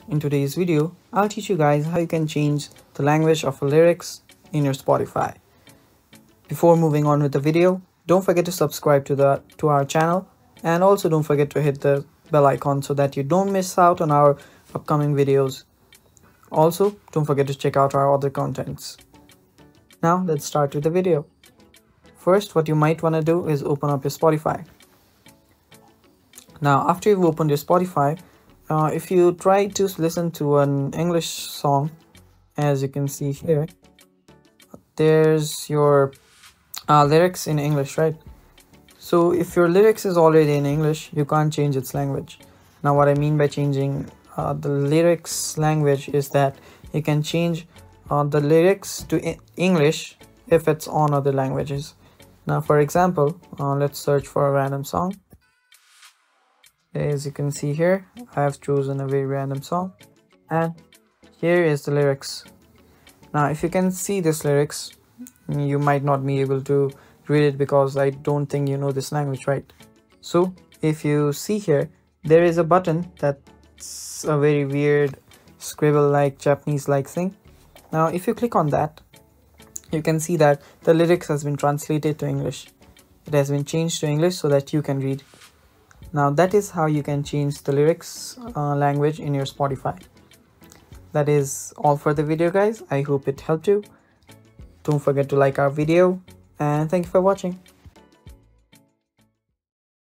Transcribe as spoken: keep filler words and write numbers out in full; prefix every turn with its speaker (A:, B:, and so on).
A: In today's video, I'll teach you guys how you can change the language of lyrics in your Spotify. Before moving on with the video, don't forget to subscribe to the to our channel, and also don't forget to hit the bell icon so that you don't miss out on our upcoming videos. Also, don't forget to check out our other contents. Now let's start with the video. First, what you might want to do is open up your Spotify. Now after you've opened your Spotify, uh, if you try to listen to an English song, as you can see here, there's your uh, lyrics in English, right? So if your lyrics is already in English, you can't change its language. Now what I mean by changing uh, the lyrics language is that you can change uh, the lyrics to English if it's on other languages. Now for example, uh, let's search for a random song. As you can see here, I have chosen a very random song, and here is the lyrics. Now if you can see this lyrics, you might not be able to read it because I don't think you know this language, right? So if you see here, there is a button that's a very weird scribble like Japanese like thing. Now if you click on that, you can see that the lyrics has been translated to English. It has been changed to English so that you can read. Now that is how you can change the lyrics uh, language in your Spotify. That is all for the video, guys. I hope it helped you. Don't forget to like our video, and thank you for watching.